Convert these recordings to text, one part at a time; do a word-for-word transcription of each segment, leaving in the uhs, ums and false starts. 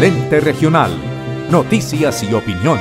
Lente Regional. Noticias y opinión.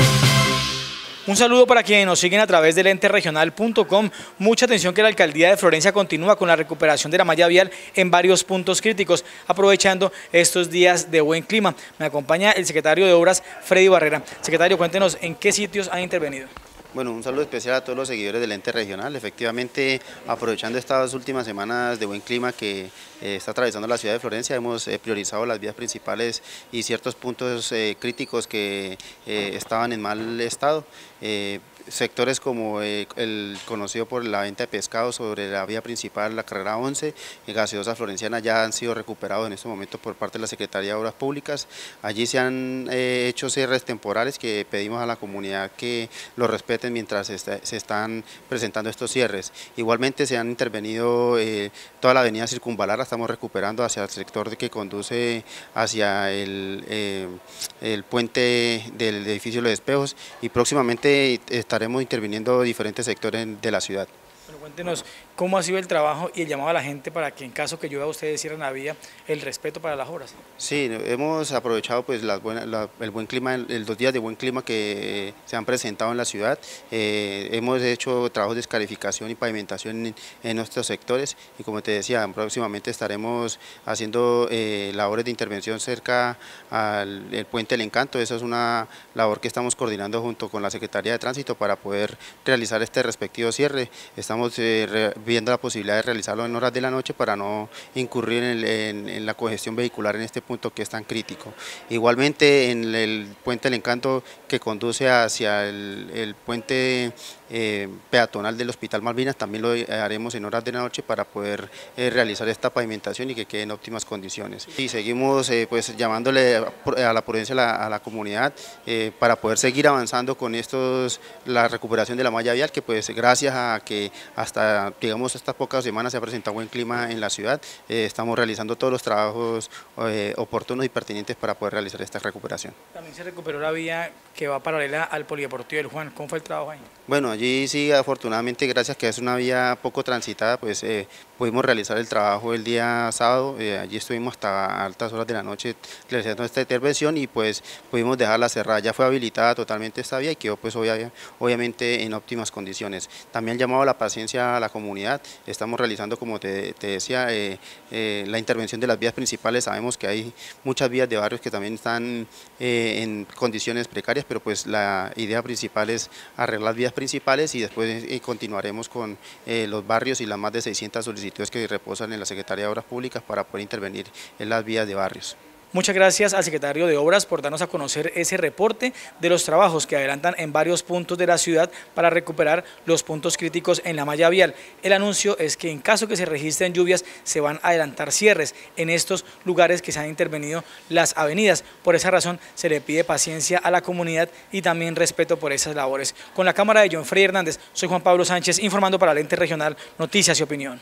Un saludo para quienes nos siguen a través de lente regional punto com. Mucha atención que la Alcaldía de Florencia continúa con la recuperación de la malla vial en varios puntos críticos, aprovechando estos días de buen clima. Me acompaña el secretario de Obras, Freddy Barrera. Secretario, cuéntenos en qué sitios han intervenido. Bueno, un saludo especial a todos los seguidores del ente regional. Efectivamente, aprovechando estas últimas semanas de buen clima que eh, está atravesando la ciudad de Florencia, hemos eh, priorizado las vías principales y ciertos puntos eh, críticos que eh, estaban en mal estado. Eh, sectores como eh, el conocido por la venta de pescado sobre la vía principal, la carrera once, y gaseosa florenciana, ya han sido recuperados en este momento por parte de la Secretaría de Obras Públicas. Allí se han eh, hecho cierres temporales que pedimos a la comunidad que los respeten mientras se, está, se están presentando estos cierres. Igualmente se han intervenido eh, toda la avenida Circunvalar, la estamos recuperando hacia el sector que conduce hacia el, eh, el puente del edificio Los Espejos, y próximamente estaremos estaremos interviniendo diferentes sectores de la ciudad. Pero cuéntenos cómo ha sido el trabajo y el llamado a la gente para que en caso que llueva ustedes cierren la vía, el respeto para las obras. Sí, hemos aprovechado pues las buenas, la, el buen clima, el, los días de buen clima que eh, se han presentado en la ciudad. Eh, hemos hecho trabajos de escarificación y pavimentación en, en nuestros sectores, y como te decía, próximamente estaremos haciendo eh, labores de intervención cerca al el puente del Encanto. Esa es una labor que estamos coordinando junto con la Secretaría de Tránsito para poder realizar este respectivo cierre. Estamos eh, re, viendo la posibilidad de realizarlo en horas de la noche para no incurrir en, el, en, en la congestión vehicular en este punto que es tan crítico. Igualmente en el puente del Encanto que conduce hacia el, el puente eh, peatonal del Hospital Malvinas, también lo haremos en horas de la noche para poder eh, realizar esta pavimentación y que quede en óptimas condiciones. Y seguimos eh, pues llamándole a la prudencia a la, a la comunidad eh, para poder seguir avanzando con estos, la recuperación de la malla vial, que pues gracias a que hasta digamos estas pocas semanas se ha presentado buen clima en la ciudad, eh, estamos realizando todos los trabajos eh, oportunos y pertinentes para poder realizar esta recuperación. También se recuperó la vía que va paralela al Polideportivo del Juan. ¿Cómo fue el trabajo ahí? Bueno, allí sí, afortunadamente, gracias que es una vía poco transitada, pues eh, pudimos realizar el trabajo el día sábado. Eh, allí estuvimos hasta altas horas de la noche realizando esta intervención y pues pudimos dejarla cerrada. Ya fue habilitada totalmente esta vía y quedó pues obvia, obviamente en óptimas condiciones. También llamado a la paciencia a la comunidad. Estamos realizando, como te, te decía, eh, eh, la intervención de las vías principales. Sabemos que hay muchas vías de barrios que también están eh, en condiciones precarias, pero pues la idea principal es arreglar las vías principales y después eh, continuaremos con eh, los barrios y las más de seiscientas solicitudes que reposan en la Secretaría de Obras Públicas para poder intervenir en las vías de barrios. Muchas gracias al secretario de Obras por darnos a conocer ese reporte de los trabajos que adelantan en varios puntos de la ciudad para recuperar los puntos críticos en la malla vial. El anuncio es que en caso que se registren lluvias se van a adelantar cierres en estos lugares que se han intervenido las avenidas. Por esa razón se le pide paciencia a la comunidad y también respeto por esas labores. Con la cámara de John Freddy Hernández, soy Juan Pablo Sánchez informando para Lente Regional, Noticias y Opinión.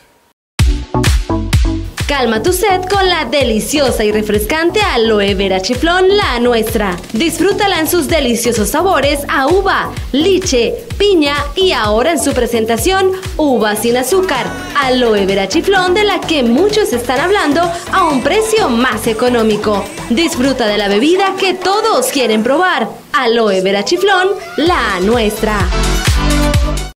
Calma tu sed con la deliciosa y refrescante aloe vera chiflón La Nuestra. Disfrútala en sus deliciosos sabores a uva, liche, piña y ahora en su presentación uva sin azúcar. Aloe vera chiflón, de la que muchos están hablando a un precio más económico. Disfruta de la bebida que todos quieren probar. Aloe vera chiflón La Nuestra.